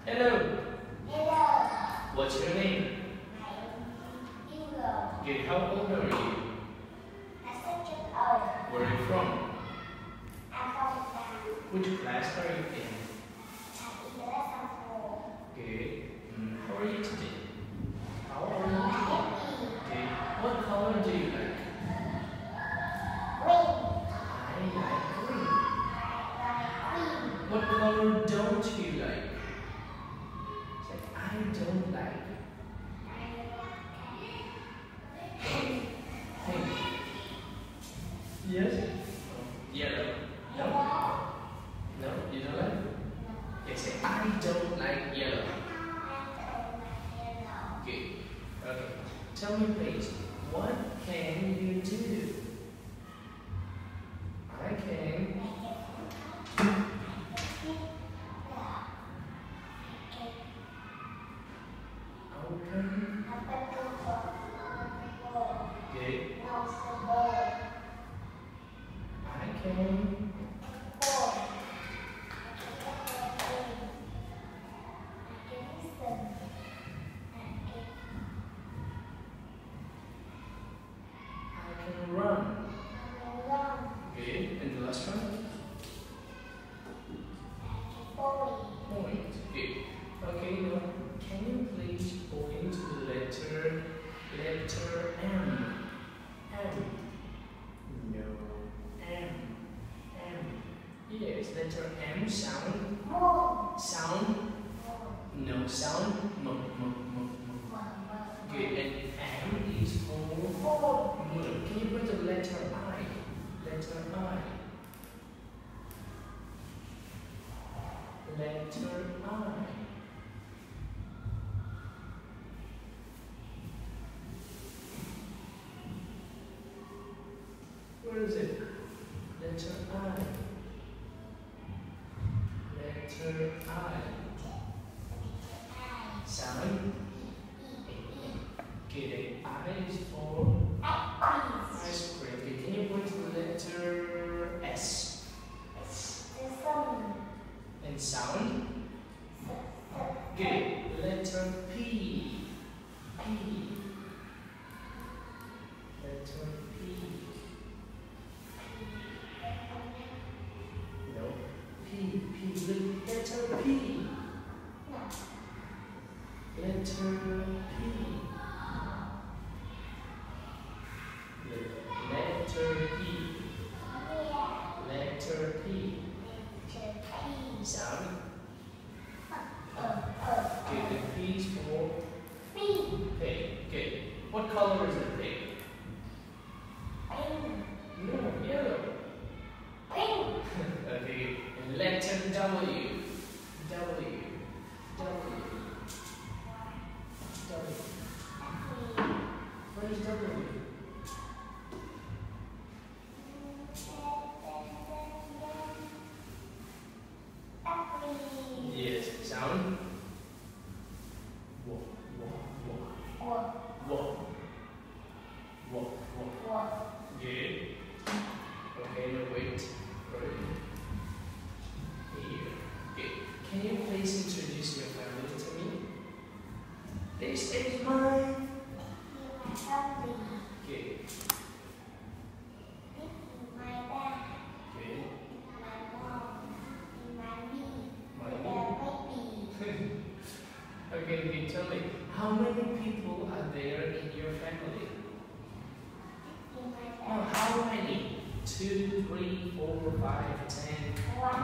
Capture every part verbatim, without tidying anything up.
Hello. Hello. What's your name? I'm Ingo. Okay, how old are you? I'm six years old. Where are you from? I'm from Bhutan. Which class are you in? I'm in lesson four. Okay. Mm, how are you today? How are you I'm today? happy. Okay. What color do you like? Green. I like green. I like green. What color don't you like? Say, I don't like pink. Pink. Yes? Oh, yellow. No? No? You don't like? Okay, say, I don't like yellow. Okay. Okay. Tell me please, what can you do? I can open. Okay. I can I can run. Okay. And the last one? Point. Okay. Okay, now can you please point to the letter letter M? M. No. M. M. Yes, letter M sound. Sound. No sound. M. M. M. M. Okay, and M is for moon. Can you put the letter I? Letter I. Letter I. Where is it? Letter I. Letter I. Sound. Okay, the I is for ice cream. Okay, can you point to the letter S? And sound. Okay, letter P. P. Letter P. No. P. P. Letter P. Letter P. Letter P. Letter P. Sound. Okay, the P is for pink. Okay. What color is the pink? No, yellow. Okay. And letter W. W. W. W. Where is W? Yes. Sound. Wo. Wo. Wo. Wo. Wo. Wo. Good. Okay, now wait. Right here. Okay. Can you please introduce your family to me? This is my. Okay. Okay. Okay, okay, tell me, how many people are there in your family? Oh, how many? Two, three, four, five, ten.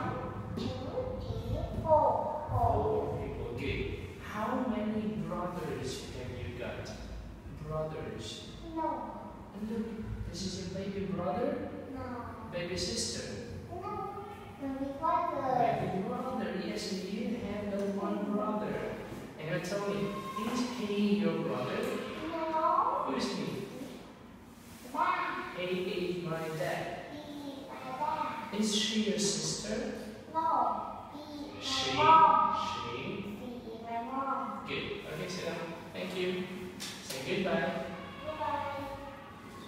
Four people. Okay. How many brothers have you got? Brothers. And look, this is your baby brother? Baby sister? Baby brother, yes, and you have no one brother. And now tell me, is he your brother? Who is he? He is my dad. Is she your sister? She. She. Good. Okay, sit down. Thank you. Say goodbye.